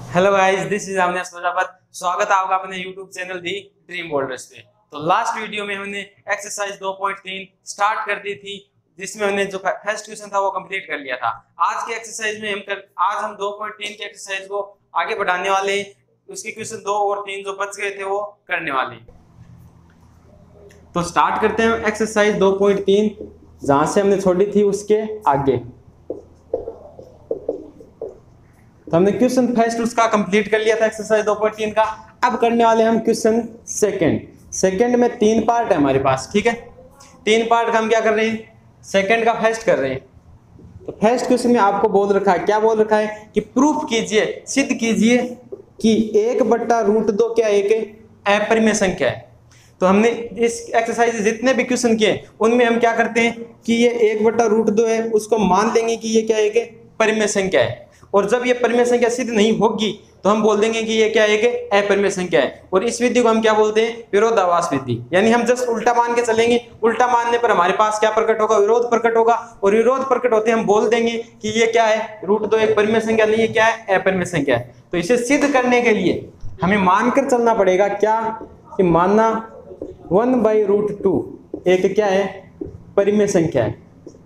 Hello guys, this is Avinash Prajapat. स्वागत है आपका अपने YouTube channel the dream boulders पे। तो लास्ट वीडियो में हमने एक्सरसाइज 2.3 स्टार्ट कर दी थी, जिसमें हमने जो फर्स्ट क्वेश्चन था वो कंप्लीट कर लिया था। आज के एक्सरसाइज में आज हम 2.3 के एक्सरसाइज को आगे बढ़ाने वाले हैं। उसके क्वेश्चन 2 और 3 जो बच गए थे वो करने वाले हैं। तो स्टार्ट करते हैं एक्सरसाइज 2.3, जहां से हमने छोड़ी थी उसके आगे। तो हमने क्वेश्चन फर्स्ट उसका कंप्लीट कर लिया था एक्सरसाइज 2.3 का। अब करने वाले हम क्वेश्चन सेकंड में 3 पार्ट है हमारे पास, ठीक है। 3 पार्ट का हम क्या कर रहे हैं, सेकंड का फर्स्ट कर रहे हैं। तो फर्स्ट क्वेश्चन में आपको बोल रखा है, क्या बोल रखा है कि प्रूफ कीजिए, सिद्ध कीजिए कि 1/√2 क्या एक अपरिमेय संख्या है। तो हमने इस एक्सरसाइज जितने भी क्वेश्चन किए उनमें हम क्या करते हैं कि ये 1/√2 है, उसको मान लेंगे कि ये क्या एक परिमेय संख्या है। और जब ये परिमेय संख्या सिद्ध नहीं होगी तो हम बोल देंगे कि ये क्या एक अपरिमेय संख्या है। और इस विधि को हम क्या बोलते हैं, विरोधाभास विधि। यानी हम जस्ट उल्टा मान के चलेंगे, उल्टा मानने पर हमारे पास क्या प्रकट होगा, विरोध प्रकट होगा। और विरोध प्रकट होते हम बोल देंगे कि ये क्या है, √2 एक परिमेय संख्या नहीं है, क्या है, अपरिमेय संख्या है। तो इसे सिद्ध करने के लिए हमें मानकर चलना पड़ेगा, क्या कि मानना 1/√2 एक क्या है, परिमेय संख्या है,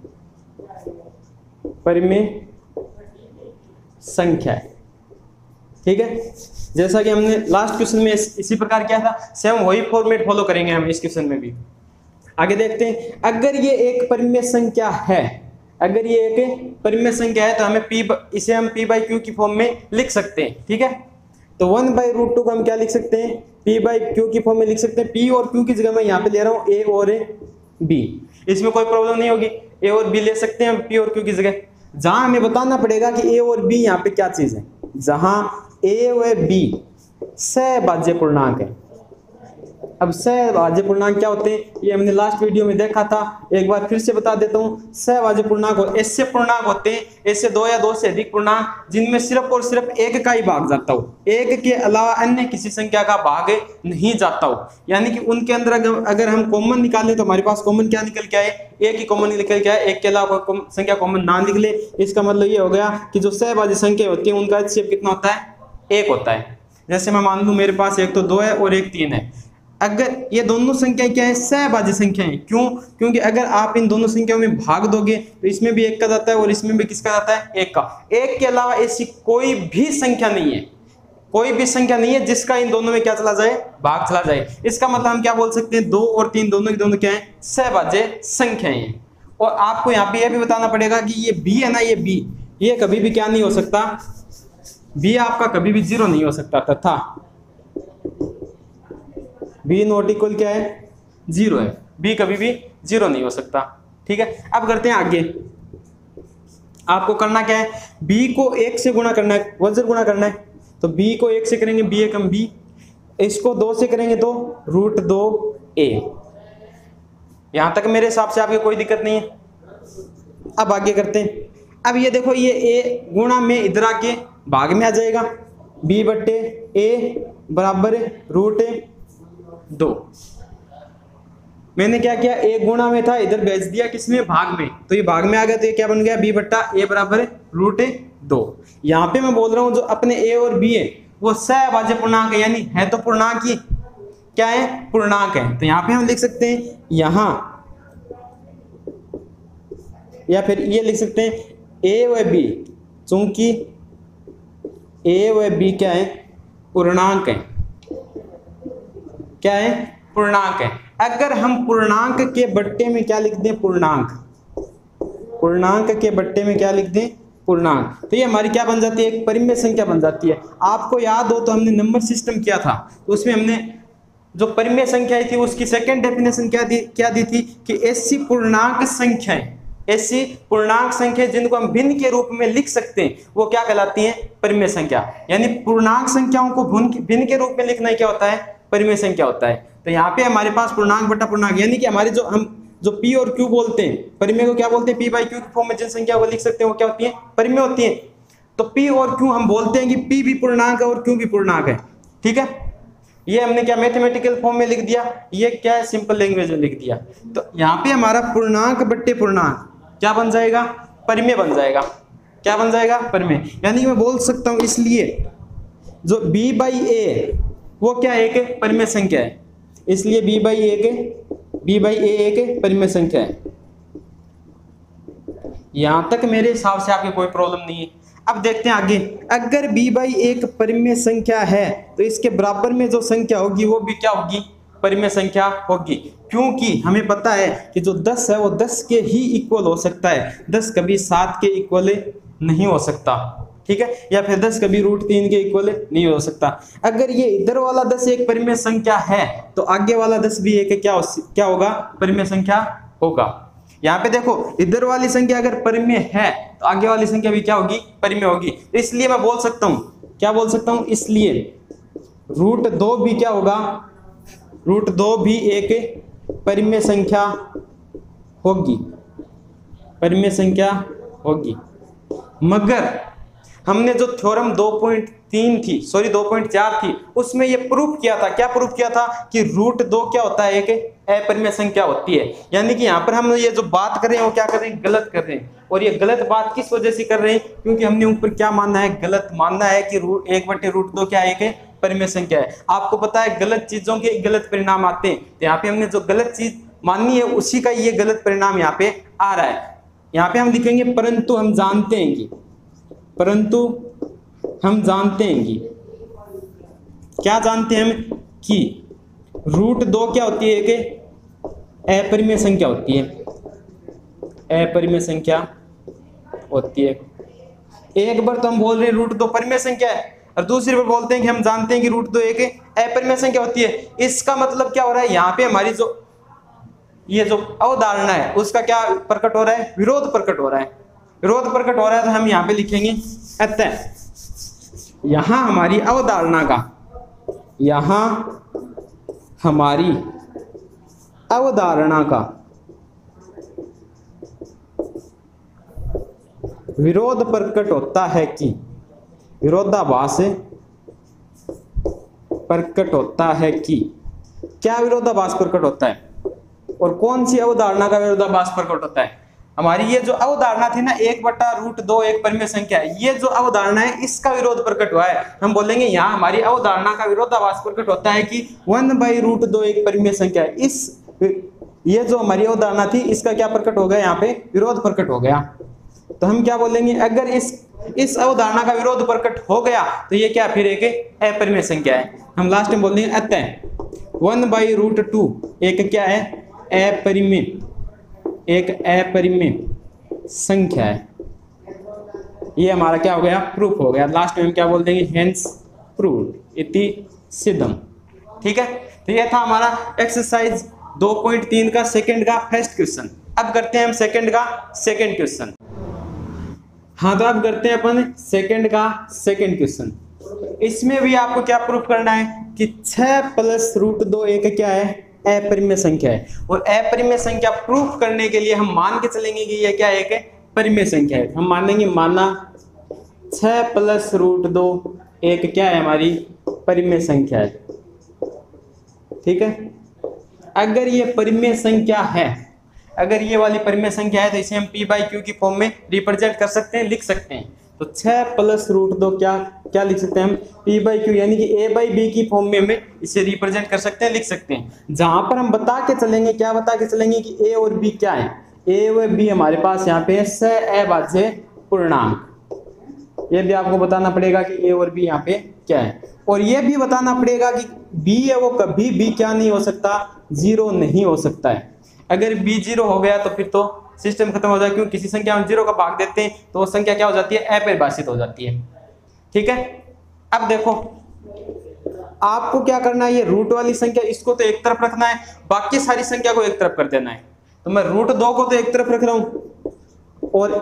परिमेय संख्या है, ठीक है। जैसा कि हमने लास्ट क्वेश्चन में इसी प्रकार किया था, सेम वही फॉर्मेट फॉलो करेंगे हम इस क्वेश्चन में भी। आगे देखते हैं, अगर ये एक परिमेय संख्या है, अगर ये एक परिमेय संख्या है तो हमें इसे हम p/q की फॉर्म में लिख सकते हैं, ठीक है। तो 1/√2 को हम क्या लिख सकते हैं, p/q की फॉर्म में लिख सकते हैं। p और q की जगह मैं यहाँ पे ले रहा हूँ a और b, इसमें कोई प्रॉब्लम नहीं होगी। a और b ले सकते हैं p और q की जगह। जहां हमें बताना पड़ेगा कि a और b यहाँ पे क्या चीज है, जहां a व b सहभाज्य पूर्णांक है। अब सहभाज्य पूर्णांक क्या होते हैं, ये हमने लास्ट वीडियो में देखा था, एक बार फिर से बता देता हूँ। सहभाज्य पूर्णांक ऐसे पूर्णांक होते हैं, ऐसे 2 या 2 से अधिक पूर्णांक जिनमें सिर्फ और सिर्फ एक का ही भाग जाता हो, एक के अलावा अन्य किसी संख्या का भाग नहीं जाता हो। यानी कि उनके अंदर अगर हम कॉमन निकालें तो हमारे पास कॉमन क्या निकल के आए, एक ही कॉमन निकल के आए, एक के अलावा संख्या कॉमन ना निकले। इसका मतलब ये हो गया कि जो सहभाज्य संख्या होती है उनका HCF कितना होता है, 1 होता है। जैसे मैं मान लूं मेरे पास एक तो 2 है और एक 3 है। अगर ये दोनों संख्याएं क्या है, सहभाज्य संख्याएं। क्यों, क्योंकि अगर आप इन दोनों संख्याओं में भाग दोगे तो इसमें भी 1 का जाता है और इसमें भी किसका जाता है, 1 का। 1 के अलावा ऐसी कोई भी संख्या नहीं है, कोई भी संख्या नहीं है जिसका इन दोनों में क्या चला जाए, भाग चला जाए। इसका मतलब हम क्या बोल सकते हैं, 2 और 3 दोनों की दोनों क्या है, सहभाज्य संख्याएं हैं। और आपको यहाँ पे यह भी बताना पड़ेगा कि ये b है ना, ये b, ये कभी भी क्या नहीं हो सकता, b आपका कभी भी 0 नहीं हो सकता, तथा b नॉट इक्वल क्या है, 0 है। b कभी भी 0 नहीं हो सकता, ठीक है। अब करते हैं आगे। आपको करना क्या है, b को 1 से गुणा करना है, वज्र गुणा करना है। तो b को 1 से करेंगे b एकम b, इसको 2 से करेंगे तो √2a। यहां तक मेरे हिसाब से आपकी कोई दिक्कत नहीं है। अब आगे करते हैं। अब ये देखो, ये a गुणा में इधर आके भाग में आ जाएगा, b/a बराबर √2। मैंने क्या किया, एक गुणा में था, इधर भेज दिया किसमें, भाग में, तो ये भाग में आ गया। तो ये क्या बन गया, b/a बराबर √2। यहाँ पे मैं बोल रहा हूँ जो अपने a और b है वो सहभाज्य पूर्णांक है, यानी है तो पूर्णांक ही क्या है, पूर्णांक है। तो यहाँ पे हम लिख सकते हैं यहाँ, या फिर ये लिख सकते हैं a व b, चूंकि a व b क्या है, पूर्णांक है, क्या है, पूर्णांक है। अगर हम पूर्णांक के बट्टे में क्या लिख दें, पूर्णांक, पूर्णांक के बट्टे में क्या लिख दें, पूर्णांक, तो ये हमारी क्या बन जाती है, एक परिमेय संख्या बन जाती है। आपको याद हो तो हमने नंबर सिस्टम किया था, तो उसमें हमने जो परिमेय संख्या थी उसकी सेकंड डेफिनेशन क्या दी थी कि ऐसी पूर्णांक संख्याएं, ऐसी पूर्णांक संख्या जिनको हम भिन्न के रूप में लिख सकते हैं वो क्या कहलाती है, परिमेय संख्या। यानी पूर्णांक संख्याओं को भिन्न के रूप में लिखना क्या होता है, परिमेय संख्या होता है। तो यहाँ पे हमारे पास पूर्णांक बटा पूर्णांक, यानी कि हमारे जो p और q बोलते हैं, परिमेय को क्या बोलते हैं, p/q की फॉर्म में जिन संख्या को लिख सकते हैं वो क्या होती है, परिमेय होती है। तो p और q हम बोलते हैं कि p भी पूर्णांक है और q भी पूर्णांक है, ठीक है। ये हमने क्या मैथमेटिकल फॉर्म में लिख दिया, ये क्या है, सिंपल लैंग्वेज में लिख दिया। तो यहाँ पे हमारा पूर्णांक बट्टे पूर्णांक क्या बन जाएगा, परिमेय बन जाएगा। क्या बन जाएगा, परिमेय। यानी मैं बोल सकता हूँ इसलिए जो b बाई ए वो क्या एक परिमेय संख्या है, इसलिए b बाई ए एक परिमेय संख्या है। यहां तक मेरे हिसाब से आपकी कोई प्रॉब्लम नहीं है। अब देखते हैं आगे, अगर b बाई एक परिमेय संख्या है तो इसके बराबर में जो संख्या होगी वो भी क्या होगी, परिमेय संख्या होगी, क्योंकि हमें पता है कि जो 10 है वो 10 के ही इक्वल हो सकता है, 10 कभी 7 के इक्वल नहीं हो सकता, ठीक है, या फिर 10 कभी √3 के इक्वल नहीं हो सकता। अगर ये इधर वाला 10 एक परिमेय संख्या है तो आगे वाला 10 भी एक क्या होगा, परिमेय संख्या होगा। यहाँ पे देखो इधर वाली संख्या अगर परिमेय है तो आगे वाली संख्या भी क्या होगी, परिमेय होगी। इसलिए मैं बोल सकता हूँ, क्या बोल सकता हूँ, इसलिए √2 भी क्या होगा, √2 भी एक परिमेय संख्या होगी, परिमेय संख्या होगी। मगर हमने जो थ्योरम 2.4 थी उसमें ये प्रूफ किया था, क्या प्रूफ किया था कि √2 क्या होता है, एक अपरिमेय संख्या होती है। यानी कि यहाँ पर हम ये जो बात कर रहे हैं वो क्या कर रहे हैं, गलत कर रहे हैं। और ये गलत बात किस वजह से कर रहे हैं, क्योंकि हमने ऊपर क्या मानना है, गलत मानना है कि 1/√2 क्या है, एक परिमेय संख्या है। आपको पता है गलत चीजों के गलत परिणाम आते हैं, तो यहाँ पे हमने जो गलत चीज माननी है उसी का ये गलत परिणाम यहाँ पे आ रहा है। यहाँ पे हम लिखेंगे परंतु हम जानते हैं कि, क्या जानते हैं हम, कि √2 क्या होती है, एक अपरिमेय संख्या होती है, अपरिमेय संख्या होती है। एक बार तो हम बोल रहे हैं √2 परिमेय संख्या है और दूसरी बार बोलते हैं कि हम जानते हैं कि √2 एक अपरिमेय संख्या होती है। इसका मतलब क्या हो रहा है, यहाँ पे हमारी जो ये जो अवधारणा है उसका क्या प्रकट हो रहा है, विरोध प्रकट हो रहा है। विरोध प्रकट हो रहा है तो हम यहाँ पे लिखेंगे अतः यहाँ हमारी अवधारणा का, यहाँ हमारी अवधारणा का विरोध प्रकट होता है कि, विरोधाभास प्रकट होता है कि, क्या विरोधाभास प्रकट होता है और कौन सी अवधारणा का विरोधाभास प्रकट होता है। हमारी ये जो अवधारणा थी ना 1/√2 एक परिमेय संख्या है, ये जो अवधारणा है इसका विरोध प्रकट हुआ है। हम बोलेंगे यहाँ हमारी अवधारणा का विरोधाभास प्रकट होता है कि 1/√2 एक परिमेय संख्या है। ये जो हमारी अवधारणा थी इसका क्या प्रकट हो गया, यहाँ पे विरोध प्रकट हो गया। तो हम क्या बोलेंगे, अगर इस अवधारणा का विरोध प्रकट हो गया तो ये क्या फिर एक अपरिमेय संख्या है। हम लास्ट में बोल देंगे अतः 1/√2 एक क्या है, एक अपरिमेय संख्या है। ये हमारा क्या हो गया, प्रूफ हो गया। लास्ट में हम क्या बोल देंगे, हेंस प्रूव्ड इति सिद्धम। ठीक है, तो ये था हमारा एक्सरसाइज 2.3 का सेकंड का फर्स्ट क्वेश्चन। अब करते हैं हम सेकंड का सेकंड क्वेश्चन। हाँ, तो अब करते हैं अपन सेकंड का सेकंड क्वेश्चन। इसमें भी आपको क्या प्रूफ करना है कि 6 + √2 एक क्या है, अपरिमेय संख्या है। और अपरिमेय संख्या प्रूफ करने के लिए हम मान के चलेंगे कि यह क्या है, एक परिमेय संख्या है। हम मानेंगे माना 6 + √2 एक क्या है, हमारी परिमेय संख्या है। ठीक है, अगर ये परिमेय संख्या है, अगर ये वाली परिमेय संख्या है तो इसे हम p/q की फॉर्म में रिप्रेजेंट कर सकते हैं, लिख सकते हैं। तो 6 + √2 क्या लिख सकते हैं हम, p/q, यानी कि a/b की फॉर्म में हमें इसे रिप्रेजेंट कर सकते हैं, लिख सकते हैं। जहां पर हम बता के चलेंगे, क्या बता के चलेंगे कि a और b क्या है, a और b हमारे पास यहाँ पे सअभाज्य पूर्णांक। ये भी आपको बताना पड़ेगा कि a और b यहाँ पे क्या है, और ये भी बताना पड़ेगा कि b है वो कभी भी क्या नहीं हो सकता, 0 नहीं हो सकता है। अगर b 0 हो गया तो फिर तो सिस्टम खत्म हो जाएगा, क्योंकि किसी संख्या में 0 का भाग देते हैं तो वो संख्या क्या हो जाती है, अपरिभाषित हो जाती है। ठीक है, अब देखो आपको क्या करना है, ये रूट वाली संख्या इसको तो एक तरफ रखना है, बाकी सारी संख्या को एक तरफ कर देना है। तो मैं √2 को तो एक तरफ रख रहा हूं और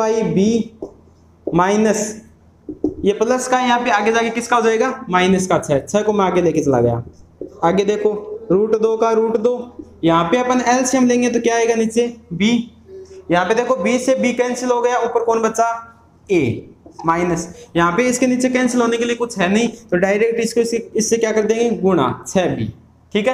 a/b माइनस ये प्लस का यहाँ पे आगे जाके किसका हो जाएगा, माइनस का 6 को मैं आगे लेके चला गया। आगे देखो √2 का √2, यहाँ पे अपन एलसीएम लेंगे तो क्या आएगा, नीचे b, यहाँ पे देखो b से b कैंसिल हो गया, ऊपर कौन बचा, a माइनस, यहाँ पे इसके नीचे कैंसिल होने के लिए कुछ है नहीं तो डायरेक्ट इसको इससे क्या कर देंगे, गुणा 6b। ठीक है,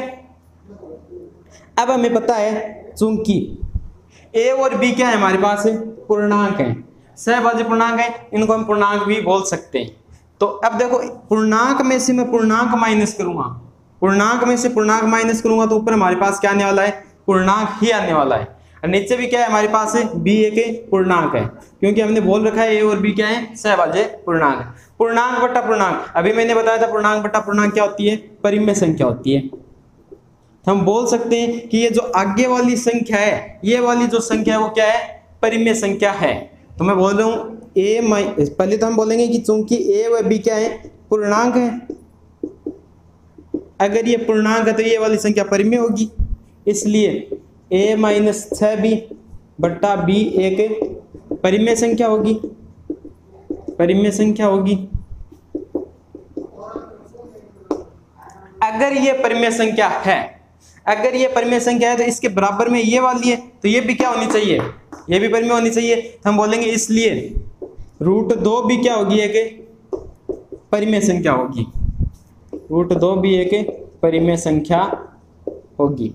अब हमें पता है चूंकि a और b क्या है हमारे पास, पूर्णांक है, सहभाज्य पूर्णांक है, इनको हम पूर्णांक भी बोल सकते हैं। तो अब देखो पूर्णांक में से मैं पूर्णांक माइनस करूंगा, पूर्णांक में से पूर्णांक माइनस करूंगा तो ऊपर हमारे पास क्या आने वाला है, पूर्णांक ही आने वाला है। और नीचे भी क्या है हमारे पास है, b एक पूर्णांक है, क्योंकि हमने बोल रखा है a और b क्या है, सहभाज्य पूर्णांक है। पूर्णांक बट्टा पूर्णांक, अभी मैंने बताया था पूर्णांक बट्टा पूर्णांक क्या होती है, परिमेय संख्या होती है। हम बोल सकते हैं कि ये जो आगे वाली संख्या है, ये वाली जो संख्या है वो क्या है, परिमेय संख्या है। तो मैं बोल रहा हूँ पहले तो हम बोलेंगे कि चूंकि a व b क्या है, पूर्णांक है, अगर ये पूर्णांक है तो ये वाली संख्या परिमेय होगी, इसलिए a माइनस 6b बट्टा b एक परिमेय संख्या होगी, परिमेय संख्या होगी। अगर ये परिमेय संख्या है, अगर ये परिमेय संख्या है तो इसके बराबर में ये वाली है, तो ये भी क्या होनी चाहिए, ये भी परिमेय होनी चाहिए। तो हम बोलेंगे इसलिए √2 भी क्या होगी, एक परिमेय संख्या होगी, √2 भी एक परिमेय संख्या होगी।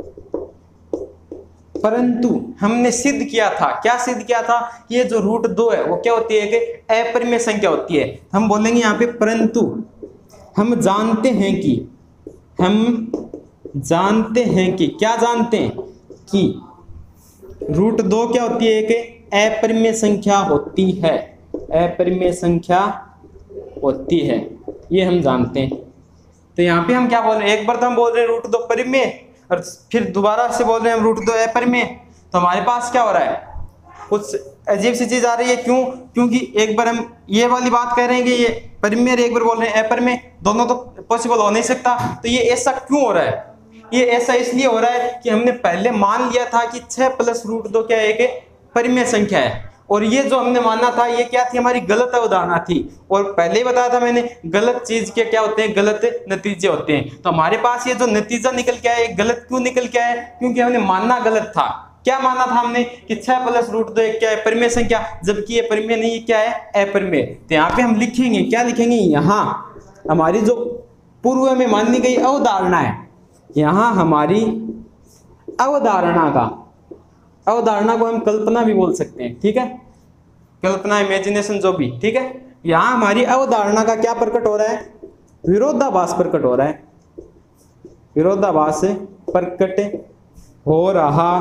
परंतु हमने सिद्ध किया था, क्या सिद्ध किया था, ये जो √2 है वो क्या होती है, एक अपरिमेय संख्या होती है। हम बोलेंगे यहाँ पे परंतु हम जानते हैं कि, हम जानते हैं कि, क्या जानते हैं कि √2 क्या होती है, एक अपरिमेय संख्या होती है, अपरिमेय संख्या होती है, ये हम जानते हैं। तो यहाँ पे हम क्या बोल रहे हैं, एक बार तो हम बोल रहे हैं √2 परिमेय और फिर दोबारा से बोल रहे हैं हम √2 अपरिमेय। तो हमारे पास क्या हो रहा है, कुछ अजीब सी चीज आ रही है। क्यों, क्योंकि एक बार हम ये वाली बात कह रहे हैं कि ये परिमेय, एक बार बोल रहे हैं अपरिमेय, दोनों तो पॉसिबल हो नहीं सकता। तो ये ऐसा क्यों हो रहा है, ये ऐसा इसलिए हो रहा है कि हमने पहले मान लिया था कि 6 + √2 क्या है, एक परिमेय संख्या है, और ये जो हमने माना था ये क्या थी, हमारी गलत अवधारणा थी। और पहले ही बताया था मैंने, गलत चीज के क्या होते हैं, गलत नतीजे होते हैं। तो हमारे पास ये जो नतीजा निकल के आया, गलत क्यों निकल के आया, क्योंकि हमने मानना गलत था। क्या माना था हमने कि 6 + √2 एक क्या है, परिमेय संख्या, जबकि ये परिमेय नहीं है, क्या है, अपरिमेय। तो यहाँ पे हम लिखेंगे, क्या लिखेंगे, यहाँ हमारी जो पूर्व में मानी गई अवधारणा है, यहाँ हमारी अवधारणा का, अवधारणा को हम कल्पना भी बोल सकते हैं, ठीक है, कल्पना, इमेजिनेशन, जो भी, ठीक है। यहाँ हमारी अवधारणा का क्या प्रकट हो रहा है, विरोधाभास प्रकट हो रहा है, विरोधाभास प्रकट हो रहा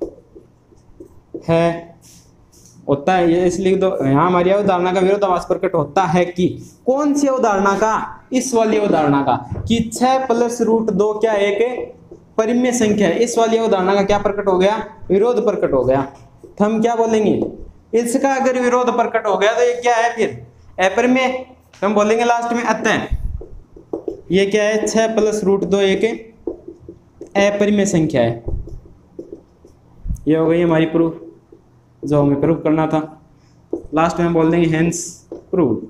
है, होता है, ये इसलिए तो यहाँ हमारी अवधारणा का विरोधाभास प्रकट होता है कि, कौन सी अवधारणा का, इस वाली अवधारणा का, कि 6 + √2 क्या एक परिमेय संख्या है, इस वाली अवधारणा का क्या प्रकट हो गया, विरोध प्रकट हो गया। तो हम क्या बोलेंगे, इसका अगर विरोध प्रकट हो गया तो ये क्या है, फिर अपरिमेय। तो हम बोलेंगे लास्ट में अतः ये क्या है, 6 + √2 एक अपरिमेय संख्या है। ये हो गई हमारी प्रूफ, जो हमें प्रूफ करना था। लास्ट में हम बोल देंगे हेंस प्रूव।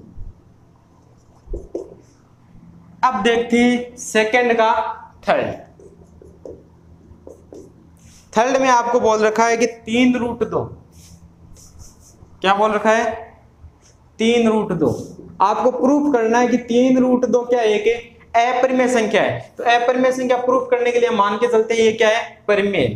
अब देखते हैं सेकंड का थर्ड। थर्ड में आपको बोल रखा है कि 3√2, क्या बोल रखा है, 3√2। आपको प्रूफ करना है कि 3√2 क्या है, एक अपरिमेय संख्या है। तो अपरिमेय संख्या प्रूफ करने के लिए मान के चलते हैं ये क्या है, परिमेय।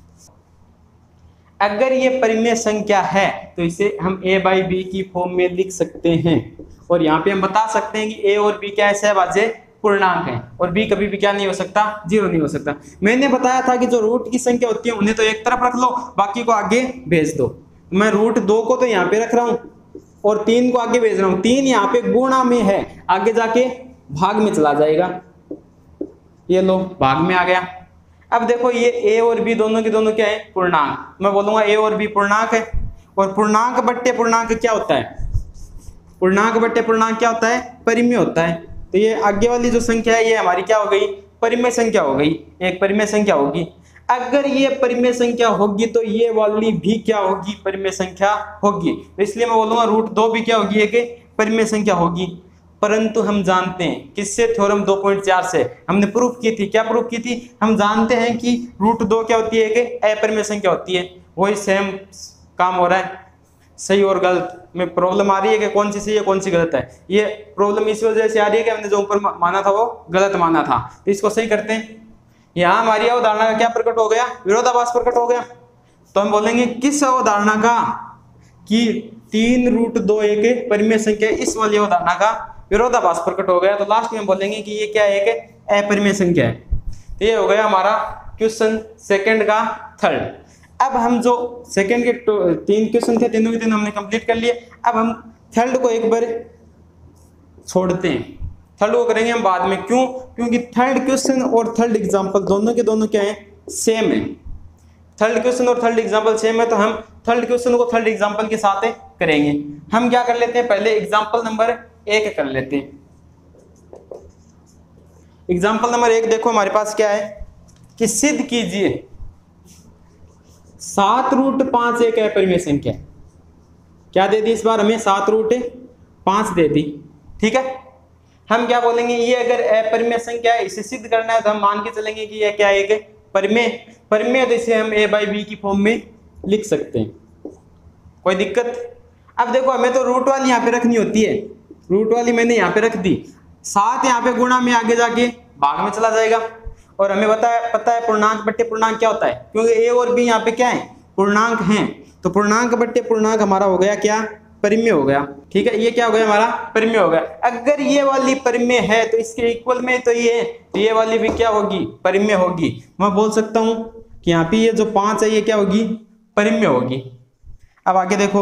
अगर ये परिमेय संख्या है तो इसे हम a/b की फॉर्म में लिख सकते हैं, और यहाँ पे हम बता सकते हैं कि a और b क्या है, सहभाज्य पूर्णांक है, और b कभी भी क्या नहीं हो सकता, 0 नहीं हो सकता। मैंने बताया था कि जो रूट की संख्या होती है उन्हें तो एक तरफ रख लो, बाकी को आगे भेज दो। मैं √2 को तो यहाँ पे रख रहा हूँ और 3 को आगे भेज रहा हूँ। 3 यहाँ पे गुणा में है, आगे जाके भाग में चला जाएगा, ये लो भाग में आ गया। अब देखो ये a और b दोनों के दोनों क्या है, पूर्णांक। मैं बोलूंगा a और b पूर्णांक है, और पूर्णांक बट्टे पूर्णांक क्या होता है, पूर्णांक बट्टे पूर्णांक क्या होता है, परिमेय होता है। तो ये आगे वाली जो संख्या है ये हमारी क्या हो गई, परिमेय संख्या हो गई, एक परिमेय संख्या होगी। अगर ये परिमेय संख्या होगी तो ये वाली भी क्या होगी, परिमेय संख्या होगी। तो इसलिए मैं बोलूंगा √2 भी क्या होगी, एक परिमेय संख्या होगी। परंतु हम जानते हैं किससे, थ्योरम 2.4 से हमने प्रूफ की थी। क्या प्रूफ की थी, हम जानते हैं कि √2 क्या होती है, एक अपरिमेय संख्या होती है। वही सेम काम हो रहा है, सही और गलत में प्रॉब्लम आ रही है कि कौन सी सही है कौन सी गलत है। ये प्रॉब्लम इस वजह से आ रही है कि हमने जो ऊपर माना था वो गलत माना था, तो इसको सही करते हैं। यहाँ हमारी अवधारणा का क्या प्रकट हो गया, विरोधाभास प्रकट हो गया। तो हम बोलेंगे किस अवधारणा का, कि 3√2 एक परिमेय संख्या, इस वाली अवधारणा का विरोधाभास प्रकट हो गया। तो लास्ट में हम बोलेंगे कि ये क्या है, एक अपरिमेय संख्या है। तो ये हो गया हमारा क्वेश्चन सेकंड का थर्ड। अब हम जो सेकंड के 3 क्वेश्चन थे, तीनों के तीनों हमने कंप्लीट कर लिए। अब हम थर्ड को एक बार छोड़ते हैं, थर्ड को करेंगे हम बाद में। क्यों? क्योंकि थर्ड क्वेश्चन और थर्ड एग्जाम्पल दोनों के दोनों क्या है, सेम है। थर्ड क्वेश्चन और थर्ड एग्जाम्पल सेम है, तो हम थर्ड क्वेश्चन को थर्ड एग्जाम्पल के साथ करेंगे। हम क्या कर लेते हैं, पहले एग्जाम्पल नंबर 1 कर लेते हैं। एग्जाम्पल नंबर 1 देखो हमारे पास क्या है कि सिद्ध कीजिए 7√5 एक अपरिमेय संख्या। क्या दे दी इस बार हमें, 7√5 दे दी। ठीक है, हम क्या बोलेंगे, ये अगर अपरिमेय संख्या है, इसे सिद्ध करना है, तो हम मान के चलेंगे कि ये क्या है, एक परिमेय। तो इसे हम a/b की फॉर्म में लिख सकते हैं, कोई दिक्कत? अब देखो हमें तो रूट वाली यहाँ पे रखनी होती है, रूट वाली मैंने यहाँ पे रख दी। 7 यहाँ पे गुणा में आगे जाके भाग में चला जाएगा। और हमें पता है पूर्णांक बट्टे पूर्णांक क्या होता है, क्योंकि a और b यहाँ पे क्या है, पूर्णांक हैं। तो पूर्णांक बट्टे पूर्णांक हमारा हो गया क्या, परिमेय हो गया। ठीक है, ये क्या हो गया हमारा, परिमेय हो गया। अगर ये वाली परिमेय है तो इसके इक्वल में तो ये वाली भी क्या होगी, परिमेय होगी। मैं बोल सकता हूं कि यहाँ पे ये जो 5 है ये क्या होगी, परिमेय होगी। अब आगे देखो,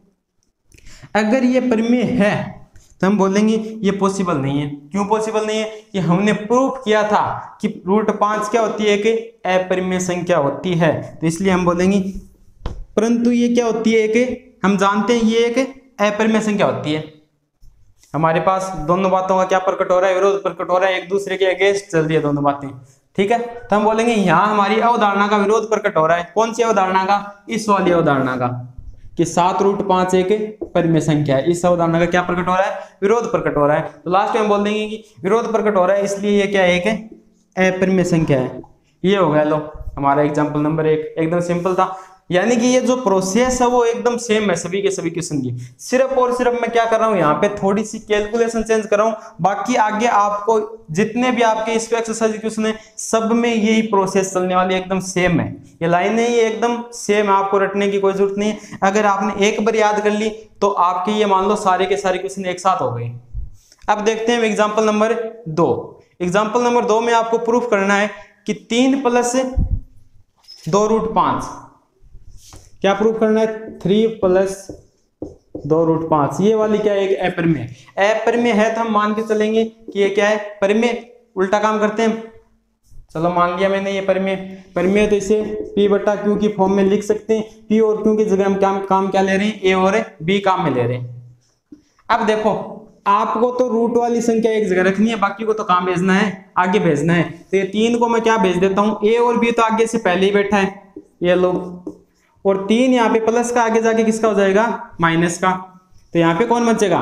अगर ये परिमेय है तो हम बोलेंगे ये पॉसिबल नहीं है। क्यों पॉसिबल नहीं है, कि हमने प्रूफ किया था कि √5 क्या होती है, एक अपरिमेय संख्या होती है। तो इसलिए हम बोलेंगे परंतु ये क्या होती है, एक हम जानते हैं ये एक अपरिमेय संख्या होती है। हमारे पास दोनों बातों का क्या प्रकट हो रहा है, विरोध प्रकट हो रहा है, एक दूसरे के अगेंस्ट चल रही है दोनों बातें। ठीक है, तो हम बोलेंगे यहाँ हमारी अवधारणा का विरोध प्रकट हो रहा है। कौन सी अवधारणा का, इस वाली अवधारणा का, कि 7√5 एक परिमेय संख्या है। इस अवधारणा का क्या प्रकट हो रहा है, विरोध प्रकट हो रहा है। तो लास्ट में हम बोल देंगे कि विरोध प्रकट हो रहा है, इसलिए ये क्या है, एक अपरिमेय संख्या है। ये हो गया लो हमारा एग्जाम्पल नंबर 1, एकदम सिंपल था। यानी कि ये जो प्रोसेस है वो एकदम सेम है सभी के सभी क्वेश्चन की। सिर्फ और सिर्फ मैं क्या कर रहा हूँ, यहाँ पे थोड़ी सी कैलकुलेशन चेंज कर रहा हूँ। बाकी आगे आपको जितने भी आपके इस पे एक्सरसाइज क्वेश्चन है, सब में यही प्रोसेस चलने वाली एकदम सेम है। ये लाइनें ये एकदम सेम है, आपको रटने की कोई जरूरत नहीं है। अगर आपने एक बार याद कर ली तो आपके ये मान लो सारे के सारे क्वेश्चन एक साथ हो गए। अब देखते हैं एग्जाम्पल नंबर 2। एग्जाम्पल नंबर 2 में आपको प्रूफ करना है कि 3 + 2√5, क्या प्रूफ करना है, 3 + 2√5। ये वाली क्या है, एक अपरिमेय है। तो हम मान के चलेंगे कि ये क्या है, परिमेय। उल्टा काम करते हैं, चलो मान लिया मैंने ये परिमेय, तो इसे p/q की फॉर्म में लिख सकते हैं। p और q की जगह हम काम क्या ले रहे हैं, a और b काम में ले रहे हैं। अब देखो आपको तो रूट वाली संख्या एक जगह रखनी है, बाकी को तो काम भेजना है, आगे भेजना है। तो ये 3 को मैं क्या भेज देता हूँ, a और b तो आगे से पहले ही बैठा है, ये लो। और 3 यहाँ पे प्लस का आगे जाके किसका हो जाएगा, माइनस का। तो यहाँ पे कौन बचेगा,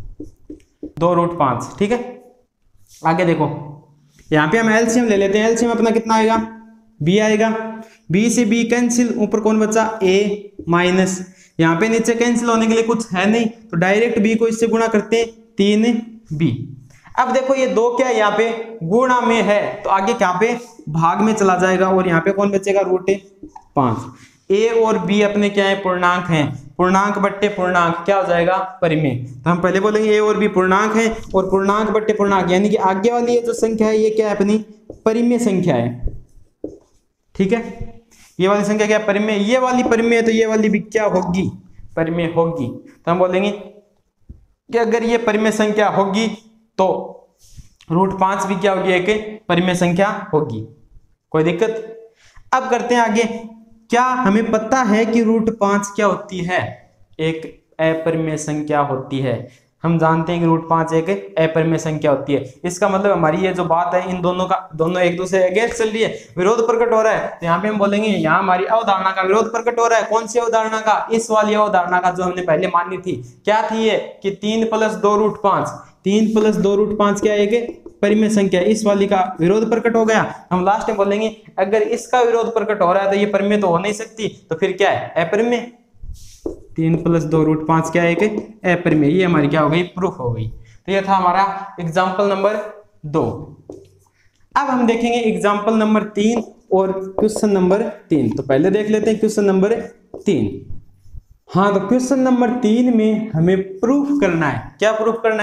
2√5। ठीक है, आगे देखो यहाँ पे हम एलसीएम ले लेते हैं। एलसीएम अपना कितना आएगा, b आएगा। b से b कैंसिल, ऊपर कौन बचा, a माइनस। यहाँ पे नीचे कैंसिल होने के लिए कुछ है नहीं, तो डायरेक्ट b को इससे गुणा करते हैं, 3b। अब देखो ये 2 क्या यहाँ पे गुणा में है, तो आगे क्या पे भाग में चला जाएगा। और यहाँ पे कौन बचेगा, √5। a और b अपने क्या है, पूर्णांक हैं। पूर्णांक बट्टे पूर्णांक क्या हो जाएगा, परिमेय। तो हम पहले बोलेंगे a और b पूर्णांक हैं, और पूर्णांक बट्टे पूर्णांक यानी कि आगे वाली ये जो संख्या है ये क्या है, अपनी परिमेय संख्या है। ठीक है, ये वाली संख्या क्या है, परिमेय। ये वाली परिमेय, तो ये वाली भी क्या होगी, परिमेय होगी। तो हम बोलेंगे कि अगर ये परिमेय संख्या होगी तो √5 भी क्या होगी, एक परिमेय संख्या होगी। कोई दिक्कत? अब करते हैं आगे। क्या हमें पता है कि √5 क्या होती है, एक अपरिमेय संख्या होती है। हम जानते हैं कि √5 एक अपरिमेय संख्या होती है। इसका मतलब हमारी ये जो बात है, इन दोनों एक दूसरे अगेंस्ट चल रही है, विरोध प्रकट हो रहा है। तो यहाँ पे हम बोलेंगे यहाँ हमारी अवधारणा का विरोध प्रकट हो रहा है। कौन सी अवधारणा का, इस वाली अवधारणा का जो हमने पहले मानी थी। क्या थी ये, कि 3 + 2√5, 3 + 2√5 क्या है, एक परिमेय संख्या। इस वाली का विरोध प्रकट हो गया। हम लास्ट में बोलेंगे अगर इसका विरोध प्रकट हो रहा है तो ये परिमेय तो हो नहीं सकती, तो फिर क्या है, अपरिमेय। 3 + 2√5 क्या है, एक अपरिमेय। ये हमारी क्या हो गई, प्रूफ हो गई। तो ये था हमारा एग्जाम्पल नंबर 2। अब हम देखेंगे एग्जाम्पल नंबर 3 और क्वेश्चन नंबर 3। तो पहले देख लेते हैं क्वेश्चन नंबर 3। हाँ, तो क्वेश्चन नंबर 3 में हमें प्रूफ करना है। क्या प्रूफ करना है,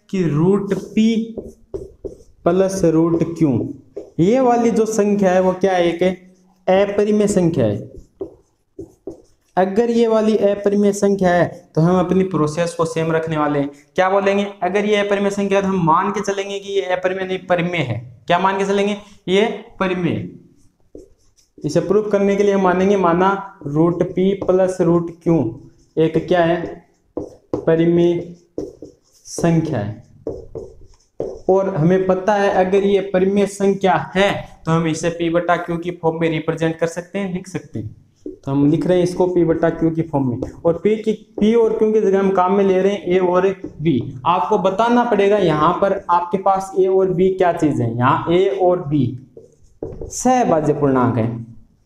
कि root P plus root Q, ये वाली जो संख्या है वो क्या है, एक अपरिमेय संख्या है। अगर ये वाली अपरिमेय संख्या है तो हम अपनी प्रोसेस को सेम रखने वाले हैं। क्या बोलेंगे, अगर ये अपरिमेय संख्या है तो हम मान के चलेंगे कि ये अपरिमेय नहीं परिमेय है। क्या मान के चलेंगे, ये परिमेय। इसे प्रूफ करने के लिए हम मानेंगे, माना root P plus root Q एक क्या है, परिमेय संख्या है। और हमें पता है अगर ये परिमेय संख्या है तो हम इसे p बटा क्यू की फॉर्म में रिप्रेजेंट कर सकते हैं, लिख सकते हैं। तो हम लिख रहे हैं इसको p बटा क्यू की फॉर्म में, और p और क्यू की जगह हम काम में ले रहे हैं a और b। आपको बताना पड़ेगा यहाँ पर आपके पास a और b क्या चीज है। यहाँ a और b सहभाज्य पूर्णांक है,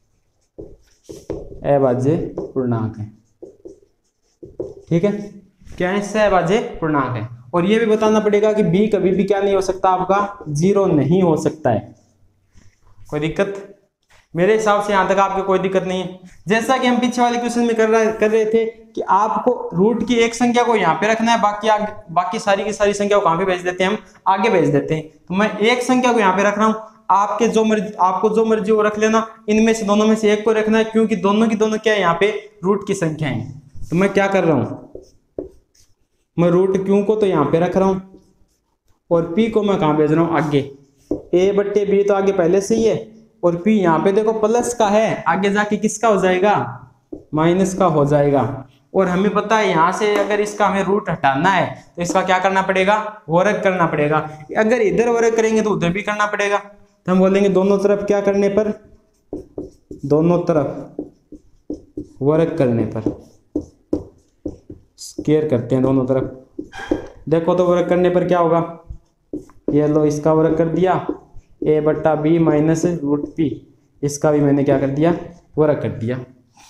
अभाज्य पूर्णांक है, ठीक है, क्या है, सहभाज्य पूर्णांक है। और ये भी बताना पड़ेगा कि b कभी भी क्या नहीं हो सकता, आपका 0 नहीं हो सकता है। कोई दिक्कत, मेरे हिसाब से यहां तक आपको कोई दिक्कत नहीं है। जैसा कि हम पीछे वाले क्वेश्चन में कर रहे थे कि आपको रूट की एक संख्या को यहाँ पे रखना है, बाकी सारी की सारी संख्या को कहाँ पे भेज देते हैं, हम आगे भेज देते हैं। तो मैं एक संख्या को यहाँ पे रख रहा हूँ, आपको जो मर्जी वो रख लेना, इनमें से दोनों में से एक को रखना है, क्योंकि दोनों की दोनों क्या है, यहाँ पे रूट की संख्या है। तो मैं क्या कर रहा हूँ, मैं रूट क्यू को तो यहाँ पे रख रहा हूँ और p को मैं कहाँ भेज रहा हूँ, आगे। a बट्टे b तो आगे पहले से ही है, और p यहाँ पे देखो प्लस का है, आगे जाके किसका हो जाएगा, माइनस का हो जाएगा। और हमें पता है यहाँ से अगर इसका हमें रूट हटाना है तो इसका क्या करना पड़ेगा, वर्ग करना पड़ेगा। अगर इधर वर्ग करेंगे तो उधर भी करना पड़ेगा। तो हम बोलेंगे दोनों तरफ क्या करने पर, दोनों तरफ वर्ग करने पर, स्क्वायर करते हैं दोनों तरफ। देखो तो वर्ग करने पर क्या होगा, ये लो इसका वर्ग कर दिया, a बट्टा बी माइनस रूट पी, इसका भी मैंने क्या कर दिया, वर्ग कर दिया।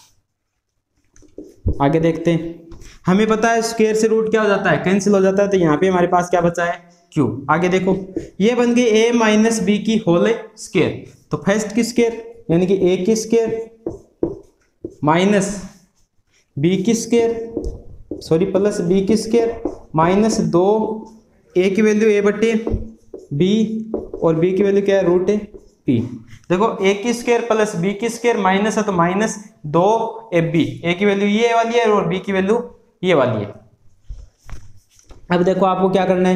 आगे देखते हैं, हमें पता है स्क्वायर से रूट क्या हो जाता है, कैंसिल हो जाता है। तो यहाँ पे हमारे पास क्या बचा है, q। आगे देखो ये बन गई a माइनस बी की होल स्क्वायर। तो फर्स्ट की स्क्वायर यानी कि a की स्क्वायर माइनस b की स्क्वायर, सॉरी प्लस b की स्क्वायर माइनस 2 a की वैल्यू a बट्टे b और b की वैल्यू क्या है, रूट p। देखो a की स्क्वायर प्लस b की स्क्वायर माइनस है तो माइनस 2ab, a की वैल्यू ये वाली है और b की वैल्यू ये वाली है। अब देखो आपको क्या करना है,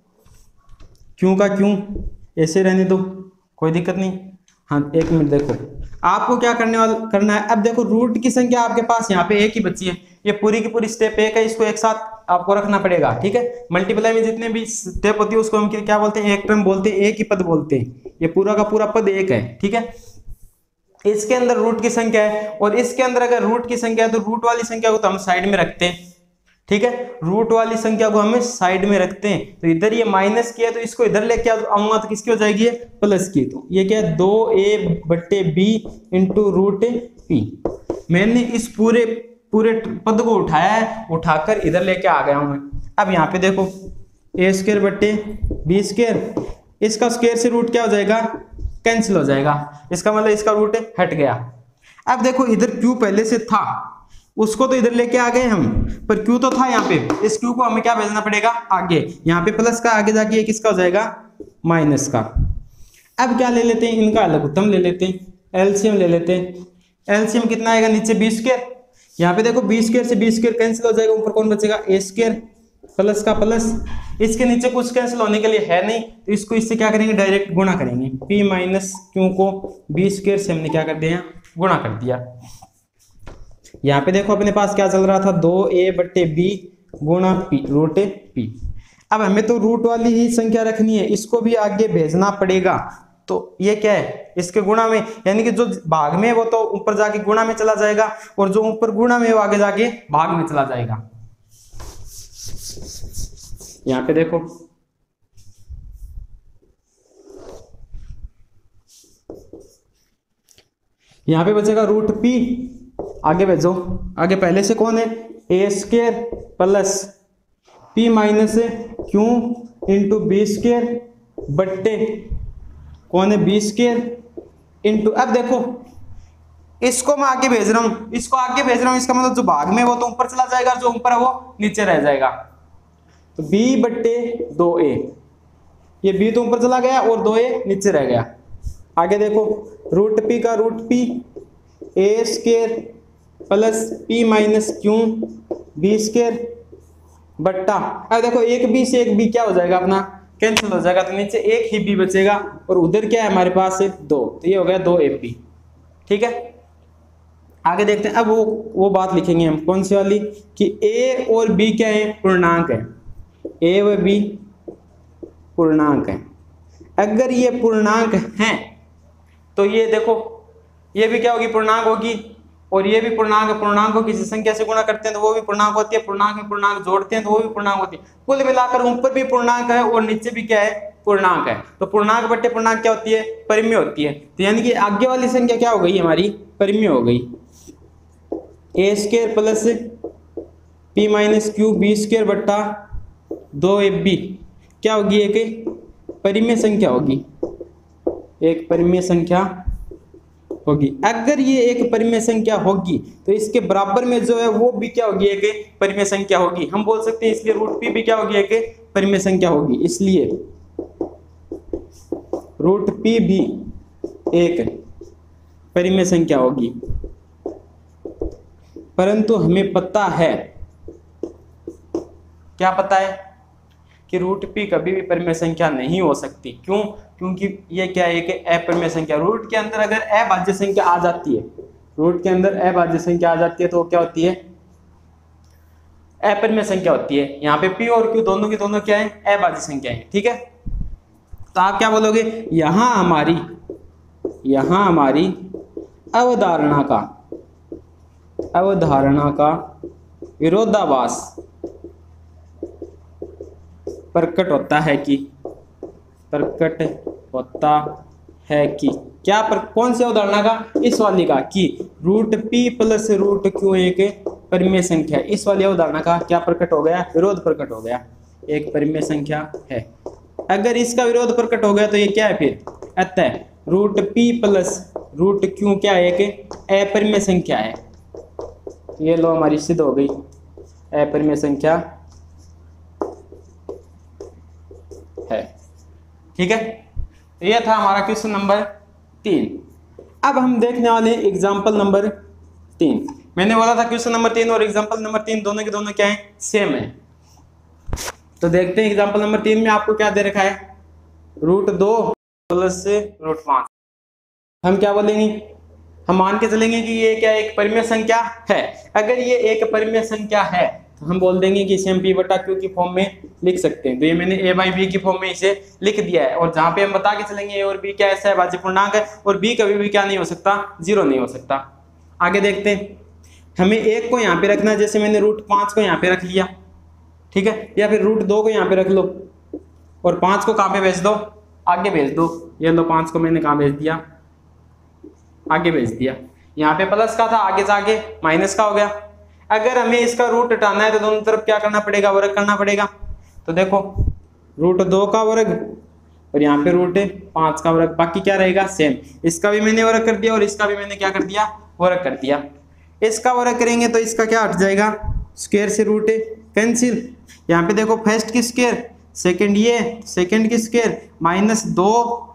क्यों का क्यों ऐसे रहने दो, कोई दिक्कत नहीं। हाँ एक मिनट, देखो आपको क्या करना है। अब देखो रूट की संख्या आपके पास यहाँ पे एक ही बची है, ये पूरी की पूरी स्टेप एक है, इसको एक साथ आपको रखना पड़ेगा, ठीक है। मल्टीप्लाई में जितने भी स्टेप होती है उसको हम क्या बोलते हैं, एक टर्म बोलते हैं, एक ही पद बोलते हैं। ये पूरा का पूरा पद एक है, ठीक है। इसके अंदर रूट की संख्या है और इसके अंदर अगर रूट की संख्या है तो रूट वाली संख्या को तो हम साइड में रखते हैं, ठीक है। रूट वाली संख्या को हमें साइड में रखते हैं। तो इधर ये माइनस किया तो इसको इधर लेके आऊंगा तो किसकी हो जाएगी, ये प्लस की। तो ये क्या है, 2a बट्टे b इंटू रूट p। मैंने इस पूरे पद को उठाया है, उठाकर इधर लेके आ गया हूं मैं। अब यहाँ पे देखो a स्क्वायर बट्टे b स्क्वायर, इसका स्क्वायर से रूट क्या हो जाएगा, कैंसिल हो जाएगा, इसका मतलब इसका रूट हट गया। अब देखो इधर q पहले से था, उसको तो इधर लेके आ गए हम, पर q तो था यहाँ पे, इस q को हमें क्या भेजना पड़ेगा, आगे। यहाँ पे प्लस का, आगे जाके ये किसका हो जाएगा, माइनस का। अब क्या ले लेते हैं, इनका लघुत्तम ले लेते हैं, एलसीएम ले लेते हैं। एलसीएम कितना आएगा, नीचे b स्क्वायर, यहाँ पे देखो b स्क्वायर से b स्क्वायर कैंसिल हो जाएगा, ऊपर कौन बचेगा, a स्क्वायर प्लस का प्लस। इसके नीचे कुछ कैंसिल होने के लिए है नहीं, तो इसको इससे क्या करेंगे, डायरेक्ट गुणा करेंगे। p माइनस क्यू को b स्क्वायर से हमने क्या कर दिया, गुणा कर दिया। यहाँ पे देखो अपने पास क्या चल रहा था, 2a बट्टे b गुणा p रूट p। अब हमें तो रूट वाली ही संख्या रखनी है, इसको भी आगे भेजना पड़ेगा। तो ये क्या है, इसके गुणा में, यानी कि जो भाग में वो तो ऊपर जाके गुणा में चला जाएगा और जो ऊपर गुणा में वो आगे जाके भाग में चला जाएगा। यहाँ पे देखो यहाँ पे बचेगा रूट p, आगे भेजो। आगे पहले से कौन है, a square plus p minus Q into B square बट्टे कौन है, b स्क्वायर इंटू। अब देखो इसको मैं आगे भेज रहा हूं, इसको आगे भेज रहा हूं, इसका मतलब जो भाग में वो तो ऊपर चला जाएगा, जो ऊपर है वो नीचे रह जाएगा। तो b बट्टे 2a, ये b तो ऊपर चला गया और 2a नीचे रह गया। आगे देखो रूट पी का root P A square plus P minus Q B square बट्टा, अब देखो एक बी से एक बी क्या हो जाएगा अपना कैंसिल हो जाएगा, तो नीचे एक ही बी बचेगा और उधर क्या है हमारे पास 2, तो ये हो गया 2ab। ठीक है, आगे देखते हैं। अब वो बात लिखेंगे हम कौन सी वाली कि a और b क्या है, पूर्णांक है, a व b पूर्णांक है। अगर ये पूर्णांक हैं तो ये देखो ये भी क्या होगी, पूर्णांक होगी, और ये भी पूर्णांक है। पूर्णांक को किसी संख्या से गुणा करते हैं तो वो भी पूर्णांक होती है, पूर्णांक में पूर्णांक जोड़ते हैं तो वो भी पूर्णांक होती है। कुल मिलाकर ऊपर भी पूर्णांक है और नीचे भी क्या है, पूर्णांक है। तो पूर्णांक बट्टे पूर्णांक क्या होती है, परिमेय होती है। तो यानी कि आगे वाली संख्या क्या हो गई हमारी, परिमेय हो गई। A square plus P minus Q B square बट्टा 2ab क्या होगी, एक परिमेय संख्या होगी, एक परिमेय संख्या होगी। अगर ये एक परिमेय संख्या होगी तो इसके बराबर में जो है वो भी क्या होगी, एक परिमेय संख्या होगी। हम बोल सकते हैं इसलिए रूट पी भी क्या होगी, एक परिमेय संख्या होगी, इसलिए रूट पी भी एक परिमेय संख्या होगी। परंतु हमें पता है, क्या पता है कि रूट पी कभी भी परिमेय संख्या नहीं हो सकती। क्यों? क्योंकि ये क्या है, कि अपरिमेय संख्या। रूट के अंदर अगर अभाज्य संख्या आ जाती है, रूट के अंदर अभाज्य संख्या आ जाती है तो क्या होती है, अपरिमेय संख्या होती है। यहाँ पे पी और क्यू दोनों की दोनों क्या है, अभाज्य संख्या है। ठीक है, तो आप क्या बोलोगे, यहां हमारी अवधारणा का विरोधाभास प्रकट होता है कि क्या पर कौन सी अवधारणा का, इस वाली का, कि root P plus root Q एक परिमेय संख्या। इस वाली अवधारणा का क्या प्रकट हो गया, विरोध प्रकट हो गया, एक परिमेय संख्या है। अगर इसका विरोध प्रकट हो गया तो ये क्या है फिर, अतः root P plus root Q क्या है, एक अपरिमेय संख्या है। ये लो हमारी सिद्ध हो गई अपरिमेय संख्या है। ठीक है, तो यह था हमारा क्वेश्चन नंबर 3। अब हम देखने वाले हैं एग्जाम्पल नंबर 3। मैंने बोला था क्वेश्चन नंबर 3 और एग्जाम्पल नंबर 3 दोनों के दोनों क्या है, सेम है। तो देखते हैं एग्जाम्पल नंबर 3 में आपको क्या दे रखा है, रूट 2 प्लस रूट 5। हम क्या बोलेंगे, हम मान के चलेंगे कि ये क्या एक परिमेय संख्या है। अगर ये एक परिमेय संख्या है तो हम बोल देंगे कि इसे हम पी बटा क्यू की फॉर्म में लिख सकते हैं। तो ये मैंने ए बाई बी की फॉर्म में इसे लिख दिया है, और जहां पे हम बता के चलेंगे ए और बी क्या ऐसा है, अभाज्य पूर्णांक है, और बी कभी भी क्या नहीं हो सकता, 0 नहीं हो सकता। आगे देखते हैं, हमें एक को यहाँ पे रखना है, जैसे मैंने रूट 5 को यहाँ पे रख लिया, ठीक है, या फिर रूट 2 को यहाँ पे रख लो और 5 को कहाँ पे भेज दो, आगे भेज दो। ये लो 5 को मैंने कहाँ भेज दिया, आगे भेज दिया। यहाँ पे प्लस का था, आगे से आगे माइनस का हो गया। अगर हमें इसका रूट हटाना है तो दोनों तरफ क्या करना पड़ेगा, वर्ग करना पड़ेगा। तो देखो रूट 2 का वर्ग और यहाँ पे रूट 5 का वर्ग, बाकी क्या रहेगा सेम। इसका भी मैंने वर्ग कर दिया और इसका भी मैंने क्या कर दिया, वर्ग कर दिया। इसका वर्ग करेंगे तो इसका क्या हट जाएगा, स्क्वायर से रूट कैंसिल। यहाँ पे देखो फर्स्ट की स्क्वायर, सेकंड ये सेकंड की स्क्वायर, माइनस 2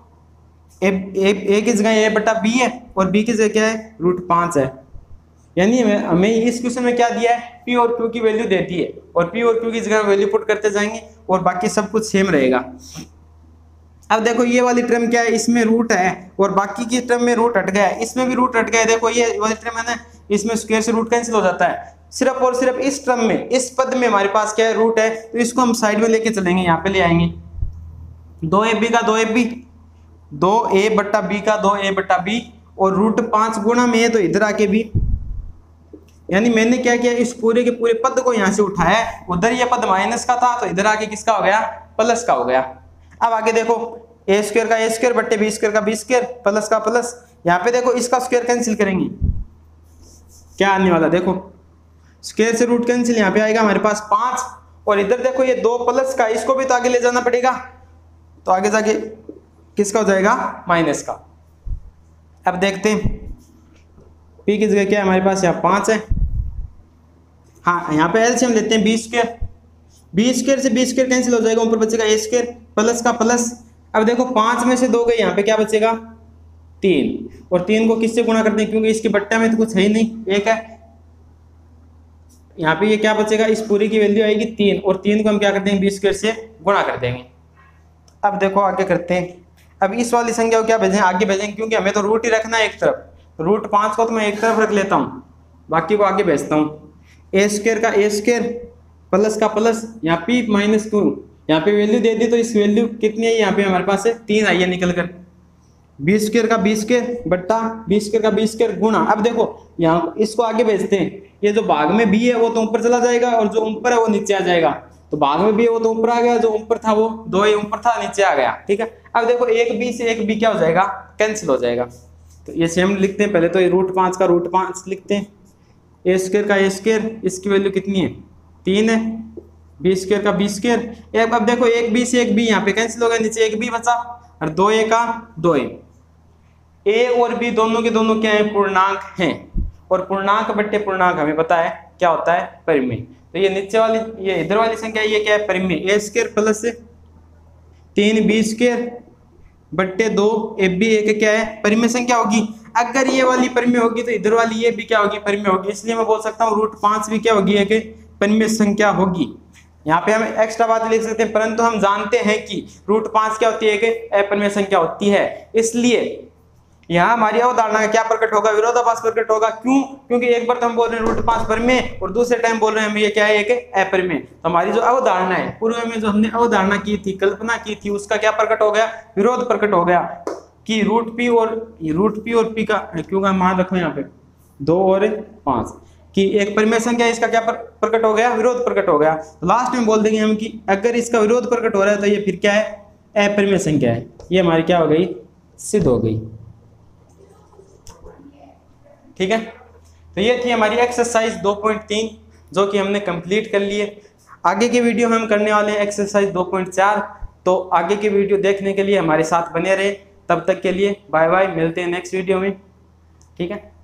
ए की जगह ए बटा बी है और बी की जगह क्या है, रूट 5 है। यानी हमें इस क्वेश्चन में क्या दिया है, पी और क्यू की वैल्यू देती है, और पी और क्यू की जगह वैल्यू पुट करते जाएंगे और बाकी सब कुछ सेम रहेगा। अब देखो ये वाली टर्म क्या है, इसमें रूट है और बाकी की टर्म में रूट हट गया है, इसमें भी रूट हट गया है। देखो ये वाली टर्म है ना, इसमें स्क्वायर से रूट कैंसिल हो जाता है। सिर्फ और सिर्फ इस टर्म में, इस पद में हमारे पास क्या है, रूट है, तो इसको हम साइड में लेके चलेंगे, यहाँ पे ले आएंगे। 2ab का 2ab, 2a बट्टा b का 2a बट्टा b, और रूट 5 गुणा में है तो इधर आके भी, यानी मैंने क्या किया, इस पूरे के पूरे पद को यहाँ से उठाया। उधर ये पद माइनस का था तो इधर आके किसका हो गया, प्लस का हो गया। अब आगे देखो ए स्क्वायर का ए स्क्वायर बट्टे बी स्क्वायर का बी स्क्वायर, प्लस का प्लस। यहाँ पे देखो इसका स्क्वायर कैंसिल करेंगे, क्या आने वाला, देखो स्क्वायर से रूट कैंसिल, यहाँ पे आएगा हमारे पास 5, और इधर देखो ये 2 प्लस का, इसको भी तो आगे ले जाना पड़ेगा, तो आगे जाके किसका हो जाएगा, माइनस का। अब देखते हैं p की जगह क्या है हमारे पास, यहाँ 5 है। हाँ यहाँ पे एलसीएम लेते हैं बी स्क्वायर, बी स्क्वायर से बी स्क्वायर कैंसिल हो जाएगा, ऊपर बचेगा ए स्क्वायर प्लस का प्लस। अब देखो 5 में से 2 गए, यहाँ पे क्या बचेगा 3, और 3 को किससे गुणा करते हैं क्योंकि इसके बट्टे में तो कुछ है ही नहीं, एक है। यहाँ पे ये क्या बचेगा, इस पूरी की वैल्यू आएगी 3, और 3 को हम क्या करते हैं बी स्क्वायर से गुणा कर देंगे। अब देखो आगे करते हैं। अब इस वाली संख्या को क्या भेजें, आगे भेजेंगे क्योंकि हमें तो रूट ही रखना है एक तरफ, रूट 5 को तो मैं एक तरफ रख लेता हूँ, बाकी को आगे भेजता हूँ। ए स्क्वायर का ए स्क्वायर प्लस का प्लस, यहाँ पी माइनस 2, यहाँ पे वैल्यू दे दी तो इस वैल्यू कितनी है, यहाँ पे हमारे पास है 3 आई है निकल कर। बी स्क्वायर का बी स्क्वायर बट्टा बी स्क्वायर का बी स्क्वायर गुणा। अब देखो यहाँ इसको आगे भेजते हैं, ये जो भाग में बी है वो तो ऊपर चला जाएगा और जो ऊपर है वो नीचे आ जाएगा, तो भाग में बी है वो तो ऊपर आ गया, जो ऊपर था वो 2 ऊपर था नीचे आ गया, ठीक है। अब देखो एक बी से एक बी क्या हो जाएगा, कैंसिल हो जाएगा। तो ये सेम लिखते हैं, पहले तो ये रूट 5 का रूट 5 लिखते हैं, ए स्क्वायर का ए स्क्वायर, इसकी वैल्यू कितनी है 3 है, बी स्क्वायर का बी स्क्वायर। अब देखो एक बी से एक बी यहाँ पे कैंसिल हो गया, नीचे एक बी बचा, और 2a का 2a। ए और बी दोनों के दोनों क्या है, पूर्णांक हैं, और पूर्णांक बट्टे पूर्णांक हमें पता है क्या होता है, परिमेय। तो ये नीचे वाली, ये इधर वाली संख्या ये क्या है, परिमेय। A square plus 3 B square बट्टे 2 ए बी एक क्या है, परिमेय संख्या होगी। अगर ये वाली परिमेय होगी तो इधर वाली ये भी क्या होगी, परिमेय होगी। इसलिए मैं बोल सकता हूँ रूट 5 भी क्या होगी, एक परिमेय संख्या होगी। यहाँ पे हम एक्स्ट्रा बात लिख सकते हैं, परंतु हम जानते हैं कि रूट 5 क्या होती है, एक अपरिमेय संख्या होती है। इसलिए यहाँ हमारी अवधारणा क्या प्रकट होगा, विरोधाभास प्रकट होगा। क्यों? क्योंकि एक बार तो हम बोल रहे हैं रूट 5 परिमेय और दूसरे टाइम बोल रहे हैं हम ये क्या है, एक अपरिमेय। तो हमारी जो अवधारणा है, पूर्व में जो हमने अवधारणा की थी, कल्पना की थी, उसका क्या प्रकट हो गया, विरोध प्रकट हो गया कि रूट पी और पी का, क्यों का मान रखो यहाँ पे 2 और 5 कि एक परिमेय संख्या, इसका क्या प्रकट हो गया, विरोध प्रकट हो गया। तो लास्ट में बोल देंगे हम कि अगर इसका विरोध प्रकट हो रहा है तो ये फिर क्या है, अपरिमेय संख्या है। ये हमारी क्या हो गई, सिद्ध हो गई, ठीक है। तो ये थी हमारी एक्सरसाइज 2.3 जो कि हमने कंप्लीट कर लिए। आगे की वीडियो में हम करने वाले हैं एक्सरसाइज 2.4। तो आगे की वीडियो देखने के लिए हमारे साथ बने रहे। तब तक के लिए बाय बाय, मिलते हैं नेक्स्ट वीडियो में, ठीक है।